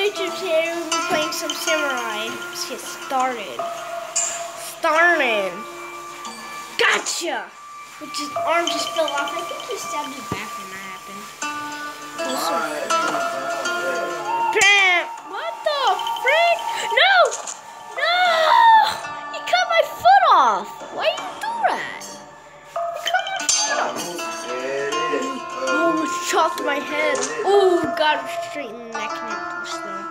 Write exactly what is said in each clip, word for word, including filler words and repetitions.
YouTube today we'll be playing some Samurai. Let's get started. Started. Gotcha! Which his arm just fell off. I think he stabbed his back when that happened. Bam! What the frick? No! No! You cut my foot off! Why you do that? You cut my foot off. Oh, it chopped my head. Oh, got him straight in the neck and it pushed them.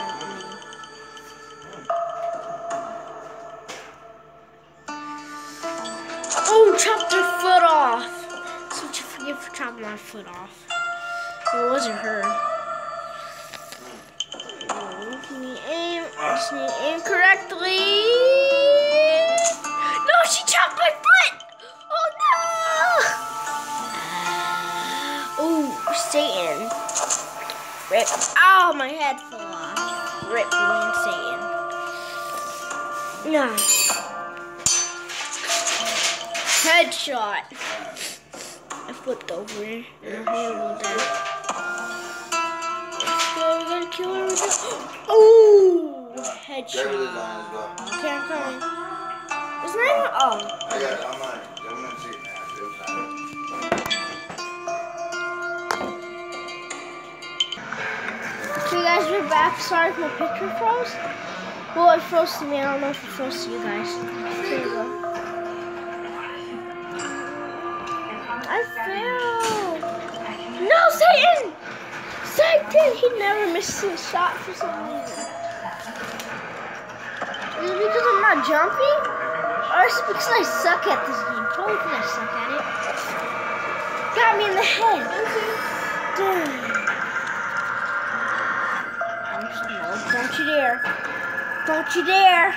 Oh, chopped their foot off. So what you forget for chopping my foot off? It wasn't her. Oh, can you aim? I just need to aim correctly. No, she chopped my foot. Oh no! Oh, Satan. Rip. Ow, my head fell off. Rip, man, Satan. No. Headshot. I flipped over in a horrible death. Let's go, we gotta kill her. Oh, headshot. Okay, I'm coming. It's not even. Oh. I got it. I'm on it. I'm gonna see it now. So you guys, we're back. Sorry if my picture froze. Well, it froze to me. I don't know if it froze to you guys. Here you go. I failed. No, Satan! Satan! He never misses a shot for some reason. Is it because I'm not jumping? Or is it because I suck at this game? Probably because I suck at it. Got me in the head. Damn. No, don't you dare. Don't you dare.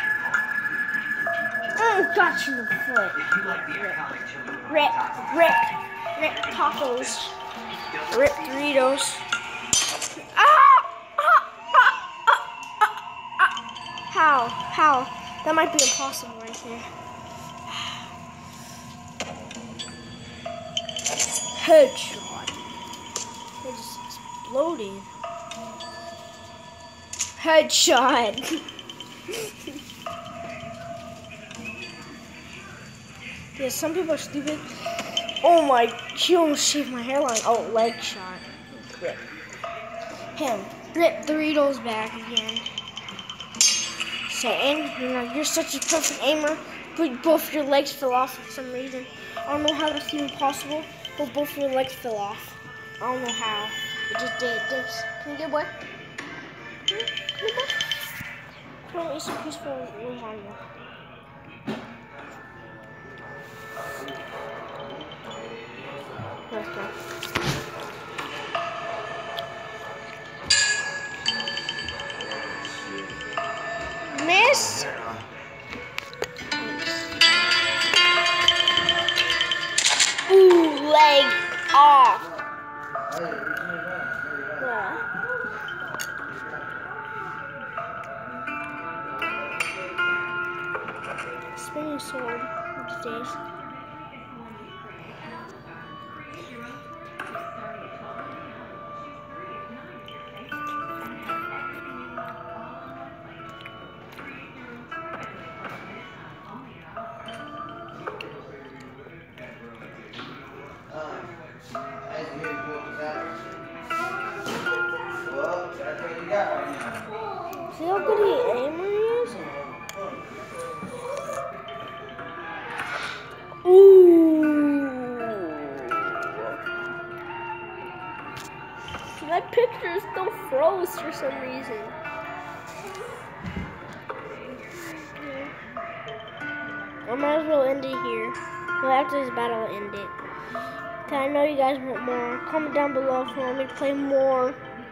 Oh, got you in the foot. Rip, rip, rip tacos. Rip Doritos. Ah! Ah! Ah! Ah! Ah! Ah! How? How? That might be impossible right there. Headshot. It just exploded. Headshot. Yeah, some people are stupid. Oh my, she almost shaved my hairline. Oh, leg shot. Rip. Him. Rip Doritos back again. Satan, you know, you're such a perfect aimer, but both your legs fell off for some reason. I don't know how that's even possible, but both your legs fell off. I don't know how. It just did this. Can you get what? Can you get what? Come on, eat some peaceful lasagna. Let's go. Miss? Ooh, leg off. Yeah. Spinning sword these days. See how good he aimer is? Ooh. My picture is still froze for some reason. I might as well end it here. Well, after this battle, I'll end it. I know you guys want more. Comment down below if you want me to play more.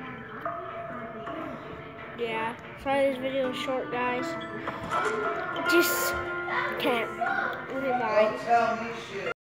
Yeah, sorry this video is short, guys. Just can't. Goodbye.